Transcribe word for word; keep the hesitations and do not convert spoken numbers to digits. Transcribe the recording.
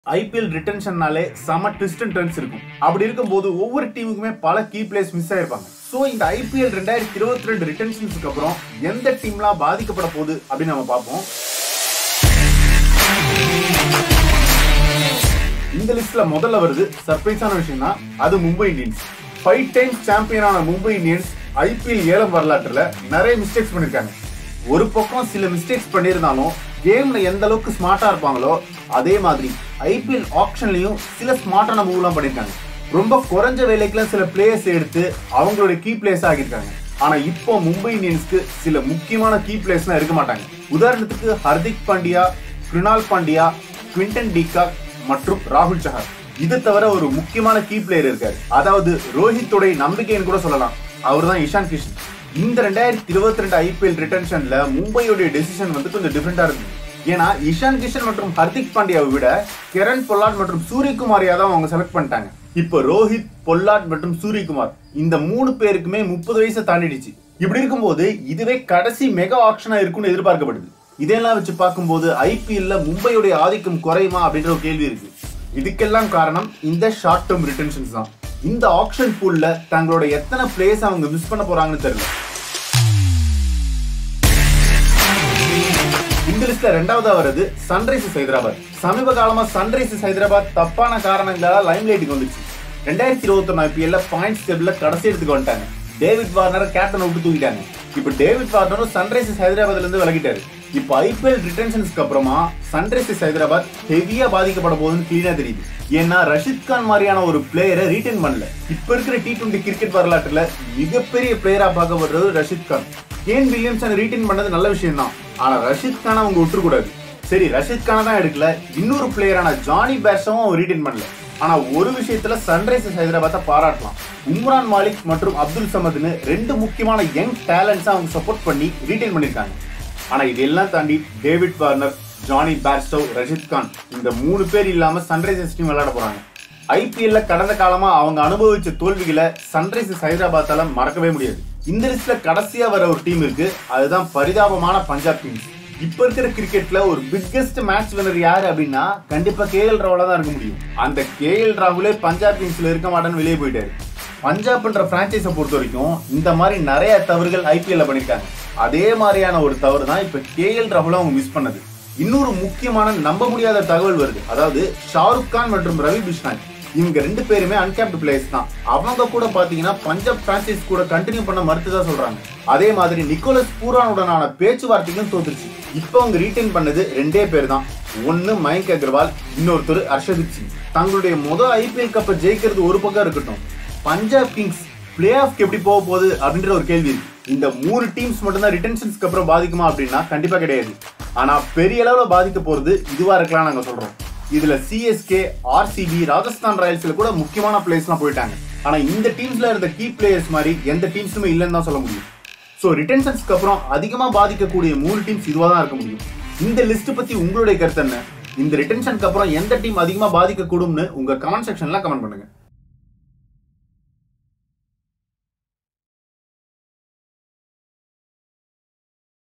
I P L retentionனாலே சம twist and turns இருக்கும். அப்படி இருக்கும்போது ஒவ்வொரு டீமுக்குமே பல கீ பிளேயர்ஸ் மிஸ் ஆயிருப்பாங்க. சோ இந்த I P L ரெண்டாயிரத்து இருபத்தி ரெண்டு ரிட்டென்ஷன்ஸ்க்கு அப்புறம் எந்த டீம்லாம் பாதிக்கப்பட போகுது அப்படி நாம பாப்போம். இந்த லிஸ்ட்ல முதல்ல வருது சர்ப்ரைஸான விஷயம்னா அது மும்பை இந்தியன்ஸ். ஃபைவ் டைம்ஸ் சாம்பியனான Mumbai Indians I P L ஏலம் வரலாற்றுல நிறைய மிஸ்டேக்ஸ் பண்ணிருக்காங்க. ஒரு பக்கம் சில மிஸ்டேக்ஸ் பண்ணியிருந்தாலும் கேம்ல எந்த அளவுக்கு ஸ்மார்ட்டா இருப்பாங்களோ அதே மாதிரி I P L ஆக்ஷன்லயும் சில ஸ்மார்ட்டான மூவ்லாம் பண்ணிருக்காங்க. ரொம்ப குறைஞ்ச வேலைக்குலாம் சில பிளேயர்ஸ் எடுத்து அவங்களோட கீ பிளேயர்ஸ் ஆகியிருக்காங்க. ஆனா இப்போ மும்பை இந்தியன்ஸ்க்கு சில முக்கியமான கீ பிளேயர்ஸ்லாம் இருக்க மாட்டாங்க. உதாரணத்துக்கு ஹர்திக் பாண்டியா, கிருணால் பாண்டியா, குவிண்டன் டிகாக் மற்றும் ராகுல் சஹார். இது தவிர ஒரு முக்கியமான கீ பிளேயர் இருக்காரு, அதாவது ரோஹித்தோட நம்பிக்கைன்னு கூட சொல்லலாம். அவர் தான் இஷான் கிஷன். இந்த ரெண்டாயிரத்தி இருபத்தி ரெண்டு I P L ரிட்டன்ஷன்ல மும்பையோட டெசிஷன் வந்து கொஞ்சம் டிஃபரெண்டா இருக்கு. ஏன்னா இஷான் கிஷன் மற்றும் ஹர்திக் பாண்டியாவை விட கிரண் பொல்லாட் மற்றும் சூரியகுமார் யாதவ் அவங்க செலக்ட் பண்ணிட்டாங்க. இப்போ ரோஹித், பொல்லாட் மற்றும் சூரியகுமார் இந்த மூணு பேருக்குமே முப்பது வயசை தாண்டிடுச்சு. இப்படி இருக்கும்போது இதுவே கடைசி மெகா ஆக்ஷனா இருக்கும்னு எதிர்பார்க்கப்படுது. இதெல்லாம் வச்சு பார்க்கும்போது I P L ல மும்பையோட ஆதிக்கம் குறையுமா அப்படின்ற ஒரு கேள்வி இருக்கு. இதுக்கெல்லாம் காரணம் இந்த ஷார்ட் டேர்ம் ரிட்டென்ஷன்ஸ் தான். இந்த ஆக்ஷன் பூல்ல தங்களோட எத்தனை பிளேயர்ஸ் அவங்க மிஸ் பண்ண போறாங்கன்னு தெரியல. இந்த லிஸ்ட்ல ரெண்டாவதா வருது சன்ரைசர்ஸ் ஹைதராபாத். சமீப காலமா சன்ரைசர்ஸ் ஹைதராபாத் தப்பான காரணங்களால லைம் லைட்டுக்கு வந்துச்சு. ரெண்டாயிரத்தி இருபத்தி ஒன்னு I P L ல பாயிண்ட்ஸ் டேபிள்ல கடைசி இடத்துக்கு வந்துட்டாங்க. டேவிட் வார்னர் கேப்டன் விட்டு தூக்கிட்டாங்க. இப்போ டேவிட் வார்னரும் சன்ரைசர்ஸ் ஹைதராபாத்ல இருந்து விலகிட்டாரு. இப்போ I P L ரிட்டென்ஷன்ஸ்க்கு அப்புறமா சன்ரைசர்ஸ் ஹைதராபாத் ஹெவியா பாதிக்கப்பட போகுதுன்னு கிளீனா தெரியுது. ஏன்னா ரஷித் கான் மாதிரியான ஒரு பிளேயரை ரீட்டைன் பண்ணல. இப்ப இருக்கிற டி டுவெண்டி கிரிக்கெட் வரலாற்றுல மிகப்பெரிய பிளேயரா பார்க்கப்படுறது Rashid Khan. Kane Williamson retain பண்ணது நல்ல விஷயம் தான், ஆனா ரஷித் கானை அவங்க விட்டுறக்கூடாது. சரி, ரஷித் கானை தான் எடுக்கல, இன்னொரு பிளேயரான ஜானி பேர்ஸவும் அவங்க ரீட்டைன் பண்ணல. ஆனா ஒரு விஷயத்துல சன்ரைசர்ஸ் ஹைதராபாத்தை பாராட்டலாம். உம்ரான் மாலிக் மற்றும் அப்துல் சமத்னு ரெண்டு முக்கியமான யங் டேலண்ட்ஸை அவங்க சப்போர்ட் பண்ணி ரீட்டைன் பண்ணிருக்காங்க. ஆனா இதெல்லாம் தாண்டி David Warner, Jonny Bairstow, Rashid Khan இந்த மூணு பேர் இல்லாம சன்ரைசர்ஸ் டீம் விளையாட போறாங்க. I P L ல கடந்த காலமா அவங்க அனுபவிச்ச தோல்விகளை சன்ரைசர்ஸ் ஹைதராபாத்தால மறக்கவே முடியாது. இந்த லிஸ்ட்ல கடைசியா வர ஒரு டீம் இருக்கு, அதுதான் பரிதாபமான பஞ்சாப் கிங்ஸ். இப்ப இருக்கிற கிரிக்கெட்ல ஒரு பிக்கெஸ்ட் மேட்ச் வினர் யாரு அப்படின்னா கண்டிப்பா கே எல் ராகுலா தான் இருக்க முடியும். அந்த கே எல் ராகுலே பஞ்சாப் கிங்ஸ்ல இருக்க மாட்டேன்னு வெளியே போயிட்டாரு. பஞ்சாப்ன்ற பிரான்ச்சைஸை பொறுத்த வரைக்கும் இந்த மாதிரி நிறைய தவறுகள் I P L ல பண்ணிருக்காங்க. அதே மாதிரியான ஒரு தவறு தான் இப்ப கே எல் ராகுல் அவங்க மிஸ் பண்ணது. இன்னொரு முக்கியமான நம்ப முடியாத தகவல் வருது, அதாவது ஷாருக் கான் மற்றும் ரவி பிஷ்னாய் இவங்க ரெண்டு பேருமே அன்கேப்டு பிளேயர்ஸ் தான். அவங்க கூட பாத்தீங்கன்னா பஞ்சாப் பிரான்சைஸ் கூட கண்டினியூ பண்ண மறுத்துதான் சொல்றாங்க. அதே மாதிரி நிக்கோலஸ் பூரானுடனான பேச்சுவார்த்தைக்கும் தோத்துருச்சு. இப்போ அவங்க ரீட்டைன் பண்ணது ரெண்டே பேர் தான், ஒன்னு மயங்க் அகர்வால், இன்னொருத்தர் ஹர்ஷதீப் சிங். தங்களுடைய முதல் I P L கப்பை ஜெயிக்கிறது ஒரு பக்கம் இருக்கட்டும், பஞ்சாப் கிங்ஸ் பிளே ஆஃப்க்கு எப்படி போக போகுது அப்படின்ற ஒரு கேள்வி இருக்கு. இந்த மூணு டீம்ஸ் மட்டும்தான் ரிட்டென்ஷன்ஸ்க்கு அப்புறம் பாதிக்குமா அப்படின்னா கண்டிப்பா கிடையாது. ஆனா பெரிய அளவுல பாதிக்க போறது இதுவா இருக்கலாம் நாங்க சொல்றோம். இதுல C S K, R C B, Rajasthan ராயல்ஸ்ல கூட முக்கியமான பிளேயர்ஸ்லாம் போயிட்டாங்க. ஆனா இந்த டீம்ஸ்ல இருந்த கீ பிளேயர்ஸ் மாதிரி எந்த டீம்ஸுமே இல்லைன்னு தான் சொல்ல முடியும். ஸோ ரிட்டென்ஷன்ஸ்க்கு அப்புறம் அதிகமா பாதிக்கக்கூடிய மூணு டீம்ஸ் இதுவா தான் இருக்க முடியும். இந்த லிஸ்ட் பத்தி உங்களுடைய கருத்து என்ன? இந்த ரிட்டென்ஷனுக்கு அப்புறம் எந்த டீம் அதிகமா பாதிக்க கூடும்னு உங்க கமெண்ட் செக்ஷன்ல கமெண்ட் பண்ணுங்க.